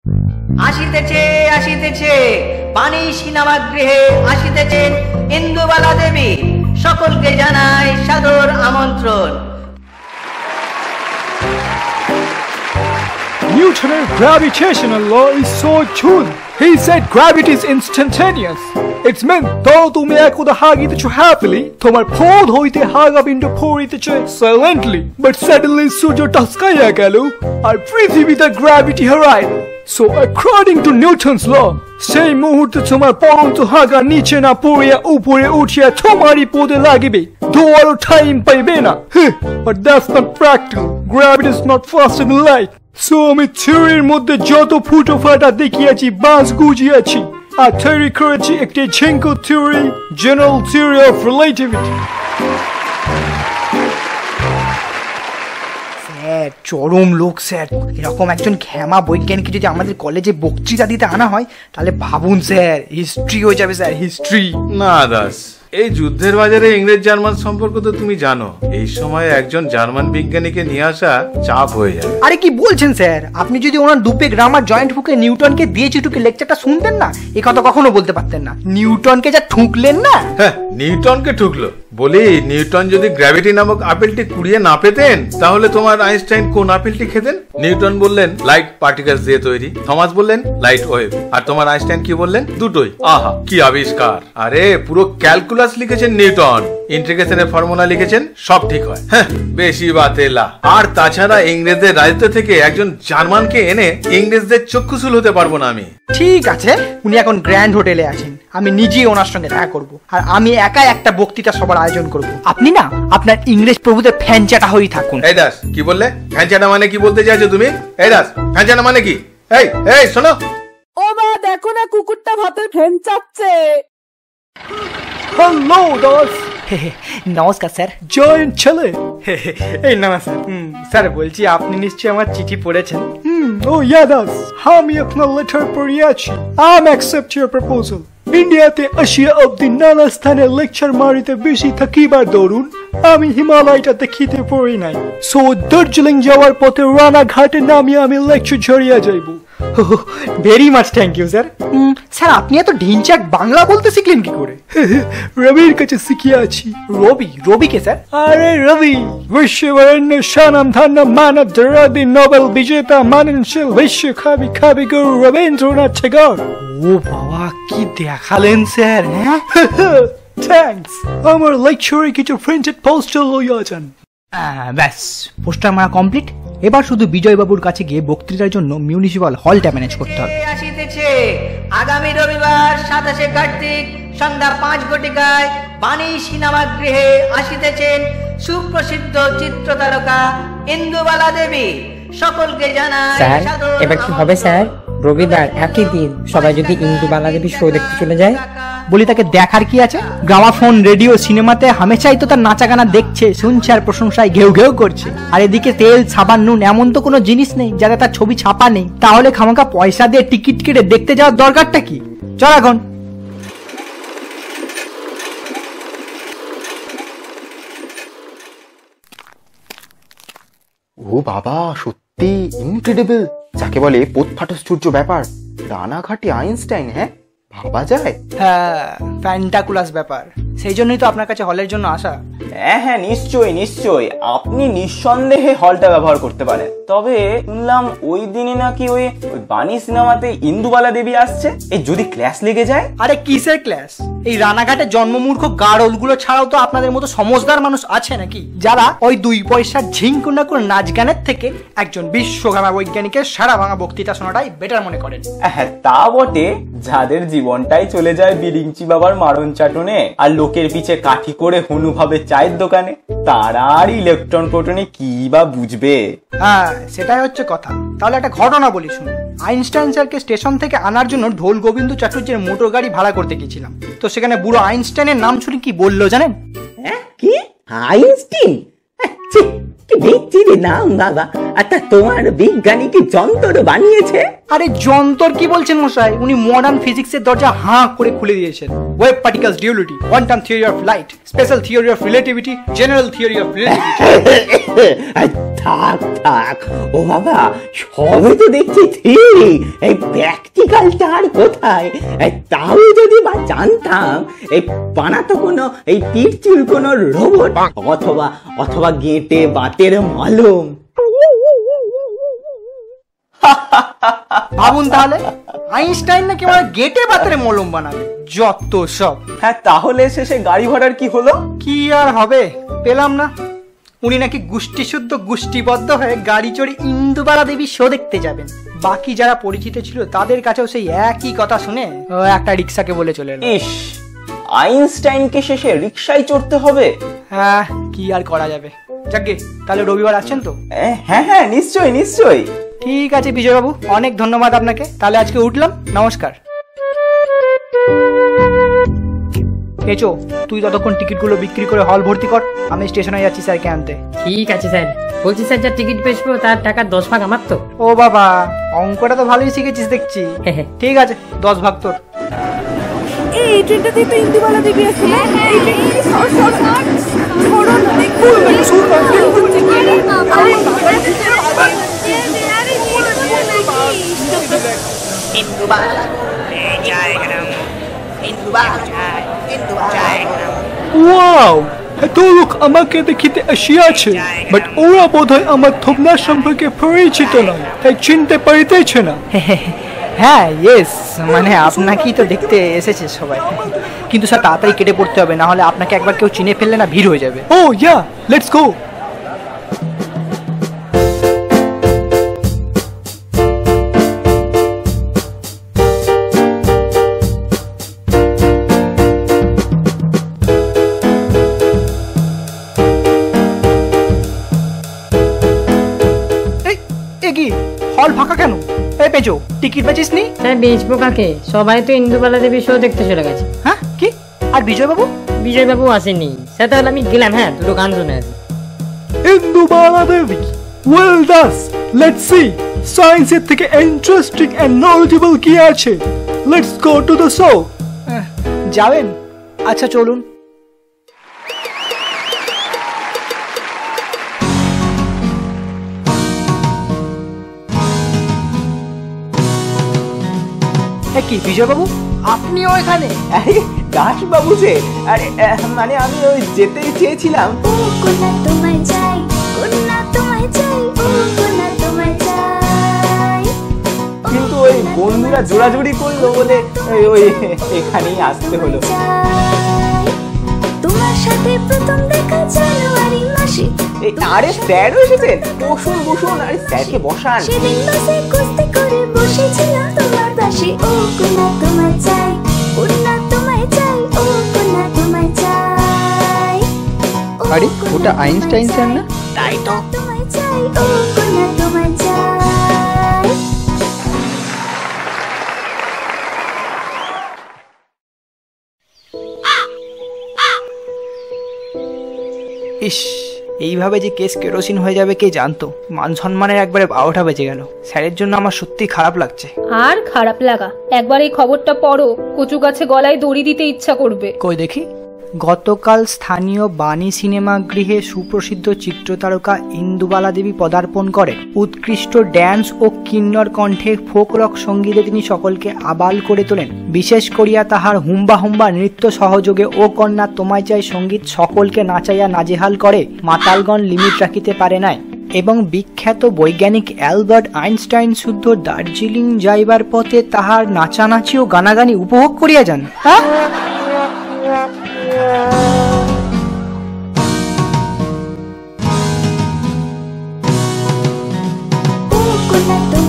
আসিতেছে আসিতেছে পানি সিনেমাগৃহে আসিতেছেন ইন্দুবালা দেবী, সকলকে জানাই সাদর আমন্ত্রণ। Newton's gravitational law is so true. He said gravity is instantaneous. It's meant though তুমি একদা হাগিতেছো happily, তোমার ফোন হইতে হাগাপিণ্ড পড়িতেছে silently, but suddenly সূর্যটা স্কাইয়া গেল আর পৃথিবীতে গ্র্যাভিটি হারাইল। So according to Newton's law, সেই মুহূর্তে তোমার পরন্ত হাগা নিচে না পড়িয়া উপরে উঠিয়া তোমারই পদে লাগিবে, দৌড়ারও টাইম পাইবে না। But that's not practical. Gravity is not faster than light. So আমি থিওরির মধ্যে যত ফুটো ফাটা দেখিয়াছি বাস গুজিয়াছি আর তৈরি করেছি একটি ঝিঙ্কু theory, general theory of relativity. Sir চরম লোক স্যার, এরকম একজন ঘ্যামা বৈজ্ঞানিক যদি আমাদের কলেজে বক্তৃতা দিতে আনা হয় তাহলে ভাবুন স্যার, হিস্ট্রি হয়ে যাবে স্যার, হিস্ট্রি। না দাস, এই যুদ্ধের বাজারে ইংরেজ জার্মান সম্পর্ক তো তুমি জানো, এই সময় একজন জার্মান বিজ্ঞানীকে নিয়ে আসা চাপ হয়ে যাবে। আরে কি বলছেন স্যার, আপনি যদি ওনার দুপে গ্রামার জয়েন্ট ফুকে নিউটনকে দিয়েছি টুকে লেকচারটা শুনতেন না, এ কথা কখনো বলতে পারতেন না। নিউটনকে যা ঠুকলেন না। হ্যাঁ, নিউটনকে ঠুকলো বলি, নিউটন যদি গ্র্যাভিটি নামক আপেলটি কুড়িয়ে না পেতেন তাহলে তোমার আইনস্টাইন কোন আপেলটি খেতেন? নিউটন বললেন লাইট পার্টিকেলস দিয়ে তৈরি, থমাস বললেন লাইট ওয়েভ, আর তোমার আইনস্টাইন কি বললেন? দুটোই। আহা কি আবিষ্কার! আরে পুরো ক্যালকুলাস লিখেছেন নিউটন, ইন্টিগ্রেশনের ফর্মুলা লিখেছেন, সব ঠিক হয়। হ্যাঁ, বেশি বাতেলা। আর তাছাড়া ইংরেজদের রাজত্ব থেকে একজন জার্মানকে এনে ইংরেজদের চক্ষুশূল হতে পারবো না আমি। ঠিক আছে, উনি এখন গ্র্যান্ড হোটেলে আছেন, আমি নিজেই ওনার সঙ্গে দেখা করব, আর আমি একাই একটা বক্তৃতা সবার আয়োজন করব। আপনি না আপনার ইংরেজ প্রভুদের ফ্যানচাটা হয়েই থাকুন। এই দাস, কি বললে? ফ্যানচাটা মানে কি বলতে চাইছো তুমি? এই দাস, ফ্যানচাটা মানে কি? এই এই শোনো, ও মা দেখো না কুকুরটা ভাতের ফ্যান চাচ্ছে। হ্যালো দাস। নমস্কার স্যার। জয়েন্ট ছেলে। এই নমস্কার স্যার, বলছি আপনি নিশ্চয়ই আমার চিঠি পড়েছেন? ও ইয়া দাস, আমি আপনার লেটার পড়িয়াছি। Accept your proposal. ইন্ডিয়াতে আসিয়া অব্দি নানা স্থানে লেকচার মারিতে বেশি থাকিবার দরুন আমি হিমালয়টা দেখিতে পারি নাই। সো দার্জিলিং যাওয়ার পথে রানাঘাটে নামিয়ে আমি লেকচার ঝরিয়া যাইব। Very much thank you sir. Sir আপনি এত ঢিনচাক বাংলা বলতে শিখলেন কি করে? রবির কাছে শিখিয়াছি। রবি? রবি কে স্যার? আরে রবি, বিশ্ববরেণ্য স্বনাম ধন্য মানব দরাদি নোবেল বিজেতা মাননশীল বিশ্বকবি কবিগুরু রবীন্দ্রনাথ ঠাকুর। ও বাবা, কি দেখালেন স্যার! হ্যাঁ থ্যাঙ্কস। আমার লেকচারে কিছু প্রিন্টেড পোস্টার লইয়া যান। ব্যাস, পোস্টার মারা কমপ্লিট। এবার শুধু বিজয়বাবুর কাছে গিয়ে বক্তৃতার জন্য মিউনিসিপাল হলটা ম্যানেজ করতে হবে। আসিতেছে আগামী রবিবার 27 কার্তিক সন্ধ্যা 5 ঘটিকায় বাণী সিনেমাগৃহে আসিতেছেন সুপ্রসিদ্ধ চিত্রতারকা ইন্দুবালা দেবী, সকলকে জানাই স্যার এবার কি হবে স্যার? রবিবার একই দিন সবাই যদি ইন্দুবালা দেবী শো দেখতে চলে যায়? বলি তাকে দেখার কি আছে? গ্রামাফোন, রেডিও, সিনেমাতে হামেশাই তো তার নাচা গানা দেখছে, শুনছে আর প্রশংসায় ঘেউ ঘেউ করছে। আর এদিকে তেল, সাবান, নুন এমন তো কোনো জিনিস নেই যাতে তার ছবি ছাপা নেই। তাহলে খামাখা পয়সা দিয়ে টিকিট কেটে দেখতে যাওয়ার দরকারটা কি? চল এখন। ও বাবা, সত্যি ইনক্রেডিবল, যাকে বলে পোতফাটশ্চর্য ব্যাপার। রানাঘাটে আইনস্টাইন, হ্যাঁ ভাবা যায়? হ্যাঁ, ফ্যান্টাকুলাস ব্যাপার, সেই জন্যই তো আপনার কাছে হলের জন্য আসা। হ্যাঁ হ্যাঁ, নিশ্চয়ই নিশ্চয়ই, আপনি নিঃসন্দেহে হলটা ব্যবহার করতে পারেন। তবে শুনলাম ওই দিনে নাকি ওই বাণী সিনেমাতে ইন্দুবালা দেবী আসছে। এই যদি ক্লাস লেগে যায়? আরে কিসের ক্লাস? এই রানাঘাটে জন্মমূর্খ গাড়লগুলো ছাড়াও তো আপনাদের মতো সমজদার মানুষ আছে নাকি, যারা ওই 2 পয়সার ঝিঙ্কুনা করে নাচ গানের থেকে একজন বিশ্বগামা বৈজ্ঞানিকের সারা ভাঙা বক্তৃতা শোনাটাই বেটার মনে করেন। হ্যাঁ তা বটে, যাদের জীবনটাই চলে যায় বিরিঞ্চি বাবার মারণ চাটনে আর লোকের পিছে কাঠি করে হনুভাবে চায়ের দোকানে, তারা আর ইলেকট্রন প্রোটনে কি বা বুঝবে? হ্যাঁ সেটাই হচ্ছে কথা। তাহলে একটা ঘটনা বলি শুনুন। আইনস্টাইন স্যারকে স্টেশন থেকে আনার জন্য ঢোল গোবিন্দ চাটুর্যের মোটর গাড়ি ভাড়া করতে গেছিলাম। তো সেখানে বুড়ো আইনস্টাইনের নাম শুনে কি বললো জানেন? কি আইনস্টাইন? কি বিচ্ছিরি নাম বাবা। আচ্ছা তোমার বিজ্ঞানী কি যন্ত্র বানিয়েছে? আরে যন্ত্র কি বলছেন মশাই, উনি মডার্ন ফিজিক্সের দরজা হাঁ করে খুলে দিয়েছেন। Wave particles duality, quantum theory of light, special theory of relativity, general theory of relativity. থাক থাক, ও বাবা সবে তো দেখছি থিওরি, এই প্র্যাকটিক্যালটা আর কোথায়? তাও যদি বা জানতাম এই বানাতো কোনো এই পিরচুর কোনো রোবট, অথবা অথবা গেঁটে বাতের মলম। ভাবুন তাহলে, আইনস্টাইন নাকি আমার গেটে বাতের মলম বানাবে, যত সব। হ্যাঁ, তাহলে শেষে গাড়ি ভাড়ার কি হলো? কি আর হবে, পেলাম না। উনি নাকি গোষ্ঠীশুদ্ধ গোষ্ঠীবদ্ধ হয়ে গাড়ি চড়ে ইন্দুবালা দেবী শো দেখতে যাবেন। বাকি যারা পরিচিত ছিল তাদের কাছেও সেই একই কথা শুনে ও একটা রিক্সাকে বলে চলে এলো। ইস, আইনস্টাইনকে শেষে রিক্সায় চড়তে হবে। হ্যাঁ, কি আর করা যাবে। যাকে, তাহলে রবিবার আসছেন তো? হ্যাঁ হ্যাঁ, নিশ্চয়ই নিশ্চয়ই। ঠিক আছে বিজয়বাবু, অনেক ধন্যবাদ আপনাকে। তাহলে আজকে উঠলাম, নমস্কার। এচো, তুই ততক্ষণ টিকিটগুলো বিক্রি করে হল ভর্তি কর, আমি স্টেশনে যাচ্ছি স্যারকে আনতে। ঠিক আছে স্যার। বলছি স্যার, যা টিকিট বেচবো তার টাকা 10 ভাগ আমার তো? ও বাবা, অঙ্কটা তো ভালোই শিখেছিস দেখছি। ঠিক আছে, 10 ভাগ তোর। এই ট্রেনটাতে তো ইন্দুবালা দেবী আছে। এই ট্রেনটাতে সর সর সর সরো না, দেখো ওয়াও, এত লোক আমাকে দেখিতে আসিয়াছে, বাট ওরা বোধহয় আমার থবনা সম্পর্কে পরিচিত নয়, তাই চিনতে পারিতেছে না। হ্যাঁ, ইয়েস, মানে আপনাকেই তো দেখতে এসেছে সবাই। কিন্তু স্যার তাড়াতাড়ি কেটে পড়তে হবে, না হলে আপনাকে একবার কেউ চিনে ফেললে না ভিড় হয়ে যাবে। Oh yeah, let's go. কি হল ফাঁকা কেন? এই পেজো, টিকিট বেচিস নি? স্যার বেচবো কাকে? সবাই তো ইন্দুবালা দেবী শো দেখতে চলে গেছে। হ্যাঁ, কি? আর বিজয়বাবু? বিজয়বাবু আসেনি স্যার, তাহলে আমি গেলাম। হ্যাঁ, দুটো গান শুনে আসি। Indubala Devi, well Das. Let's see সায়েন্সের থেকে ইন্টারেস্টিং এন্ড নলেজেবল কি আছে। Let's go to the show. যাবেন? আচ্ছা চলুন। কি বিজয়বাবু, আপনিও এখানে? দাস বাবু যে, আরে মানে আমি ওই যেতেই চেয়েছিলাম। কিন্তু ওই বন্ধুরা জোড়াজুড়ি করলো বলে ওই এখানেই আসতে হলো। তোমার সাথে প্রথম দেখা জানুয়ারি মাসে। আরে স্যারও এসেছেন, বসুন বসুন। আরে স্যারকে বসান। সেদিন বাসে কুস্তি করে বসেছিলাম তোমার পাশে। ও কোনা তোমায় চাই, কোনা তোমায় চাই, ও কোনা তোমায় চাই। আরে ওটা আইনস্টাইন স্যার না? তাই তো। তোমায় চাই, ও কোনা তোমায় চাই। ইস, এইভাবে যে কেস কেরোসিন হয়ে যাবে কে জানতো। মান সম্মানের একবারে 12টা বেজে গেল। স্যারের জন্য আমার সত্যি খারাপ লাগছে। আর খারাপ লাগা, একবার এই খবরটা পড়ো, কচু গাছে গলায় দড়ি দিতে ইচ্ছা করবে। কই দেখি। গতকাল স্থানীয় বাণী সিনেমা গৃহে সুপ্রসিদ্ধ চিত্রতারকা ইন্দুবালা দেবী পদার্পণ করেন। উৎকৃষ্ট ড্যান্স ও কিন্নর কণ্ঠে ফোক রক সঙ্গীতে তিনি সকলকে আবাল করে তোলেন। বিশেষ করিয়া তাহার হুম্বা হুম্বা নৃত্য সহযোগে ও কন্যা তোমায় চাই সঙ্গীত সকলকে নাচাইয়া নাজেহাল করে মাতালগণ লিমিট রাখিতে পারে নাই। এবং বিখ্যাত বৈজ্ঞানিক অ্যালবার্ট আইনস্টাইন শুদ্ধ দার্জিলিং যাইবার পথে তাহার নাচানাচি ও গানাগানি উপভোগ করিয়া যান। কোনা